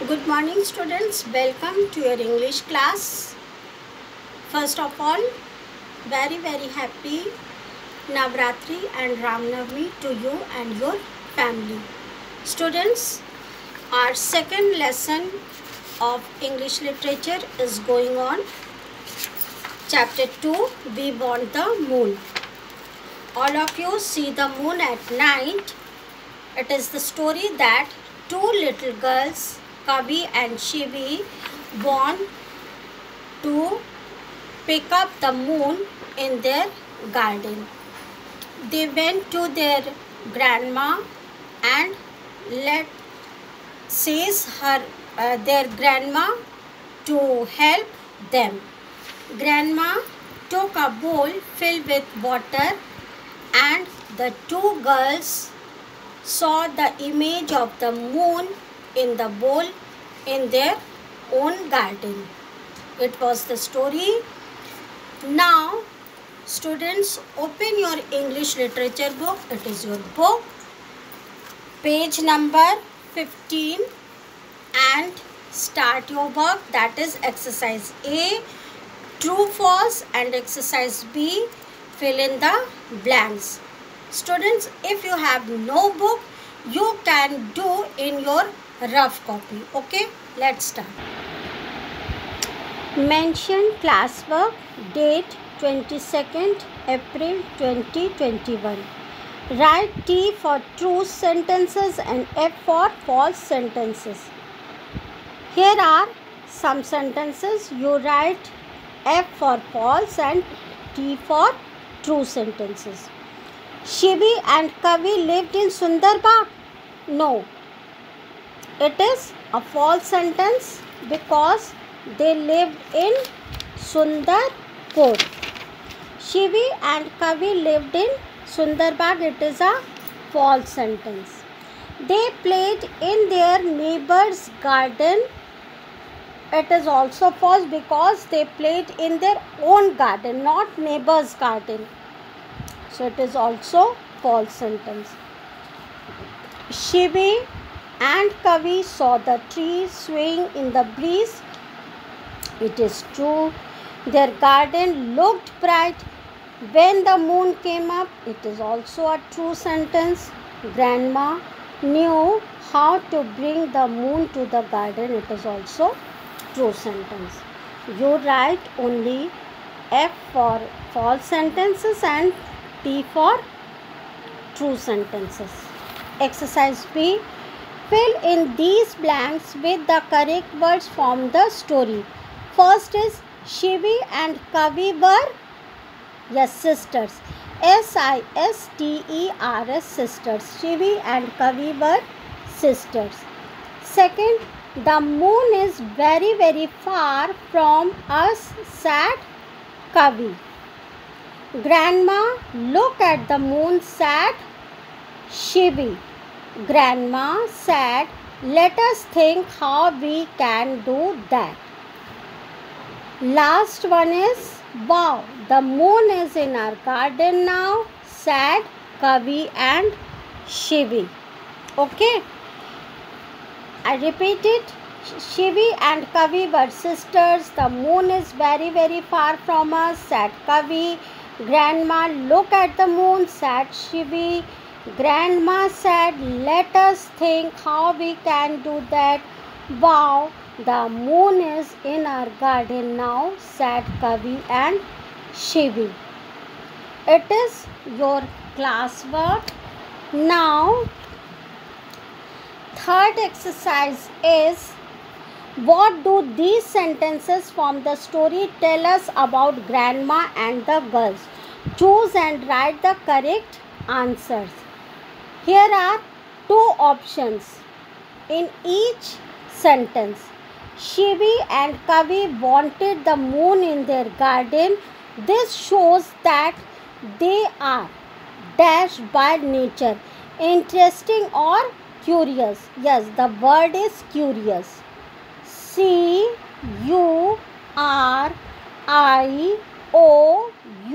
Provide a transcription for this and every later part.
Good morning students, welcome to your English class. First of all, very happy Navratri and Ramnavami to you and your family. Students, our second lesson of English literature is going on. Chapter 2, We Want the Moon. All of you see the moon at night. It is the story that two little girls, Kavi and Shivi, want to pick up the moon in their garden. They went to their grandma and their grandma to help them. Grandma took a bowl filled with water and the two girls saw the image of the moon in the bowl in their own garden. It was the story. Now, students, open your English literature book. It is your book, page number 15, and start your work. That is exercise A, true, false, and exercise B, fill in the blanks. Students, if you have no book, you can do in your rough copy. Okay, let's start. Mention classwork, date 22nd April 2021. Write T for true sentences and F for false sentences. Here are some sentences. You write F for false and T for true sentences. Shivi and Kavi lived in Sundarbagh. No, it is a false sentence because they lived in Sundarpur. Shivi and Kavi lived in Sundarbagh. It is a false sentence. They played in their neighbor's garden. It is also false because they played in their own garden, not neighbor's garden. So it is also false sentence. Shivi and Kavi saw the trees swaying in the breeze. It is true. Their garden looked bright when the moon came up. It is also a true sentence. Grandma knew how to bring the moon to the garden. It is also true sentence. You write only F for false sentences and T for true sentences. Exercise B. Fill in these blanks with the correct words from the story. First is Shivi and Kavi were sisters. sisters, sisters. Shivi and Kavi were sisters. Second, the moon is very far from us, said Kavi. Grandma, look at the moon, said Shivi. Grandma said, let us think how we can do that. Last one is, wow, the moon is in our garden now, said Kavi and Shivi. Okay, I repeat it. Shivi and Kavi were sisters. The moon is very far from us, said Kavi. Grandma, look at the moon, said Shivi. Grandma said, let us think how we can do that. Wow, the moon is in our garden now, said Kavi and Shivi. It is your classwork. Now, third exercise is, what do these sentences from the story tell us about grandma and the girls? Choose and write the correct answers. Here are two options in each sentence. Shivi and Kavi wanted the moon in their garden. This shows that they are dashed by nature, interesting or curious. Yes, the word is curious.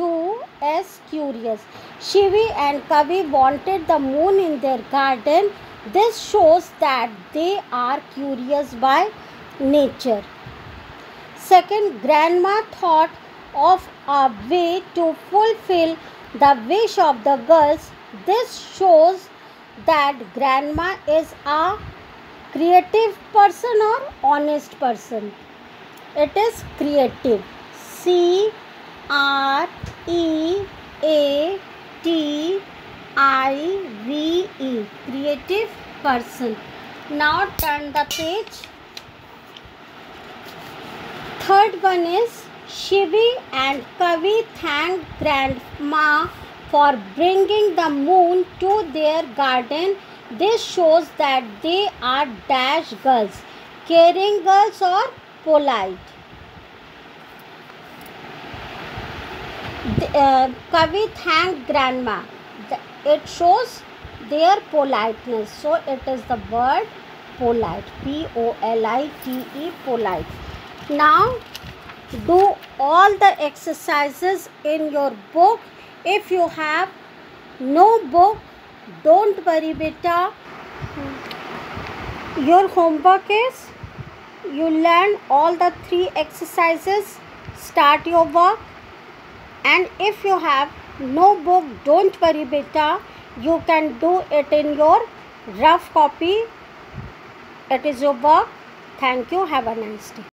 Curious. Shivi and Kavi wanted the moon in their garden. This shows that they are curious by nature. Second, grandma thought of a way to fulfill the wish of the girls. This shows that grandma is a creative person or honest person. It is creative. CREATIVE. Creative person. Now turn the page. Third one is Shivi and Kavi thanked grandma for bringing the moon to their garden. This shows that they are dash girls, caring girls or polite. Kavi thanked grandma. It shows their politeness. So it is the word polite. POLITE, polite. Now do all the exercises in your book. If you have no book, don't worry beta. Your homework is you learn all the 3 exercises, start your work. And if you have no book, don't worry beta, you can do it in your rough copy. It is your work. Thank you. Have a nice day.